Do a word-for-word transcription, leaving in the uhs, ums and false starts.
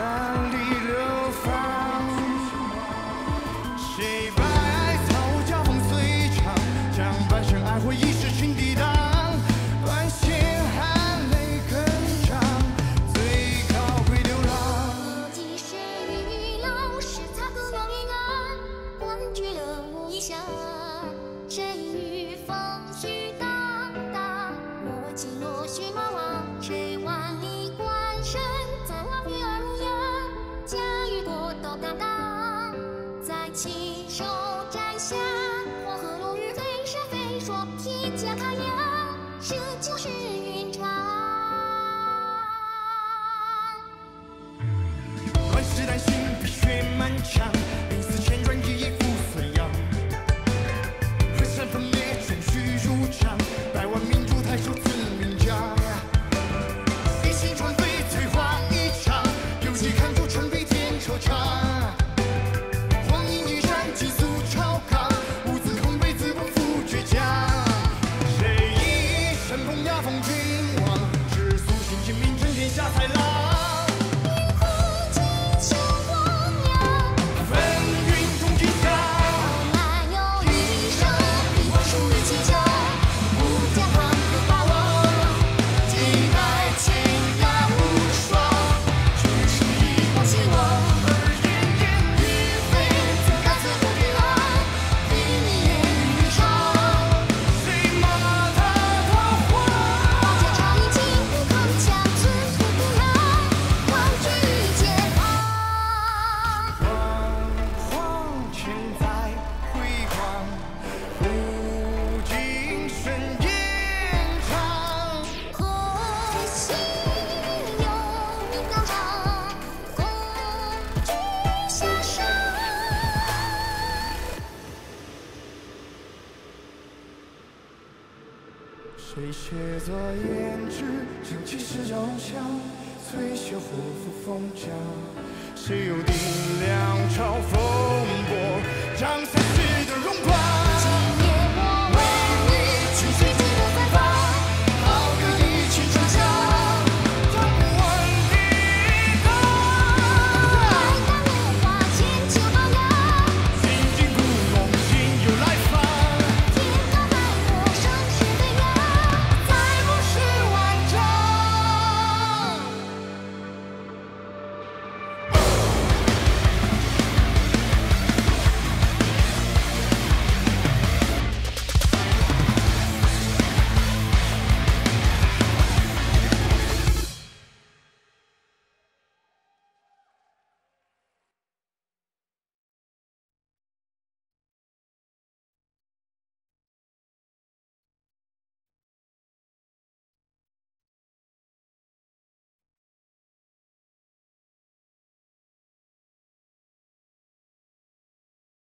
哪里流放？谁把爱草交锋随长，将半生爱火一时群抵挡。断线含泪更长，最高贵流浪。 几世与老是擦过往云岸，欢聚了无异乡。谁与风絮荡荡，若即若许茫茫。谁万里关山，在望月而无恙。驾驭过都敢当，在亲手摘下。黄河落日飞沙飞说，铁甲开阳，这就是云长。 乱世丹心，碧血满腔，历史千转，一一付孙杨。河山分裂，终须如常，百万民主抬手自名将。一心传飞，翠花一场，有几看出城壁天惆怅。黄阴一闪，急速朝纲，无字空悲，自不负倔强。谁以神风压风君王，世俗心情名震天下才郎。谁写作胭脂，正气势翱翔，翠袖护肤风江。谁又定两朝风波？